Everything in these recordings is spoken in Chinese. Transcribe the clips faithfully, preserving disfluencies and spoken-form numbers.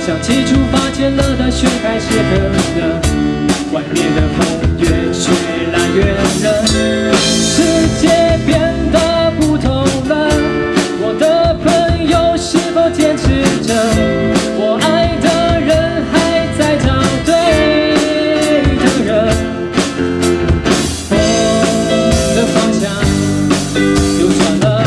想起出发前了的雪开始很热，外面的风越吹来越热，世界变得不同了。我的朋友是否坚持着？我爱的人还在找对的人。风的方向又转了，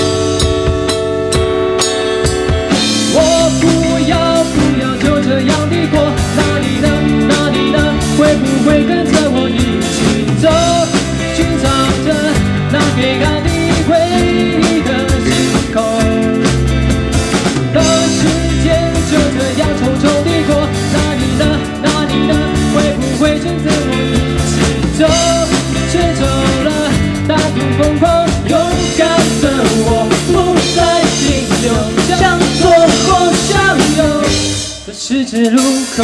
我不要不要就这样地过，哪里呢哪里呢？会不会跟着我一起走，寻找着那黑暗里唯一的星空？当时间就这样匆匆地过，哪里呢哪里呢？会不会跟着我一起走，却走了大度疯狂勇敢的我，不再停留，向左或向右的十字路口。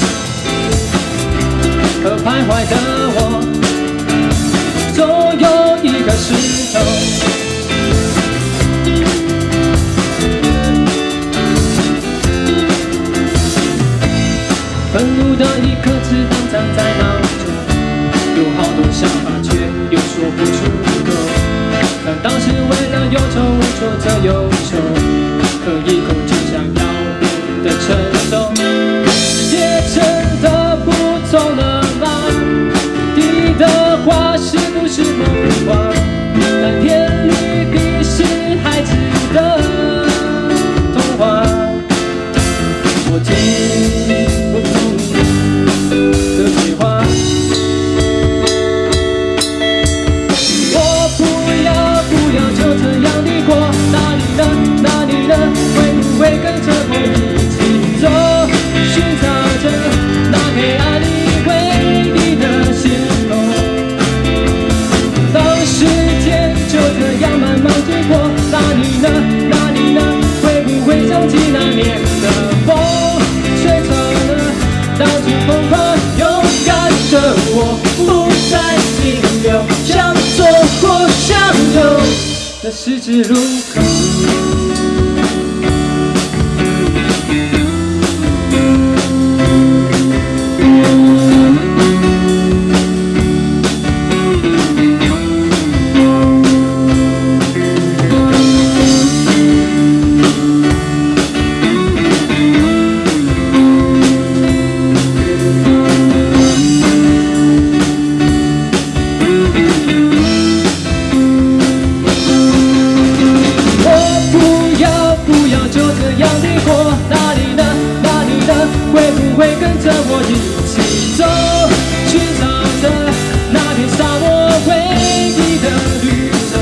可徘徊的我，总有一个石头。愤怒的一颗子弹藏在脑中，有好多想法却又说不出口。但当时为了忧愁，我说这忧愁，喝一口就想要变得成熟。世界真的不同了吗？你的话是不是梦话？蓝天里必是孩子的童话。我听不懂的对话，我不要不要就这样地过，哪里呢哪里呢？会不会跟着我一起走，寻找着那黑暗里唯一的星空？当时间就这样慢慢地过，哪里呢哪里呢？会不会想起那年的风，吹走了当初疯狂勇敢的我，不再停留，向左或向右的十字路口。会不会跟着我一起走，寻找着那片沙漠唯一的绿洲？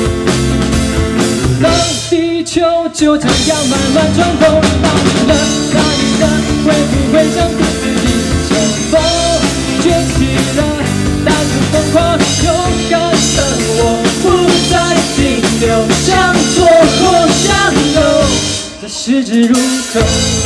当地球就这样慢慢转动，哪里呢哪里呢？会不会像故事一阵风，卷起了当初疯狂勇敢的我，不再停留，向左或向右的十字路口。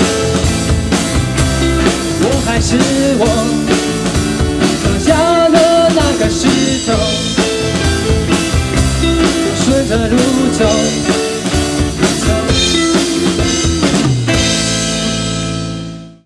我还是我，放下了那个石头，顺着路走。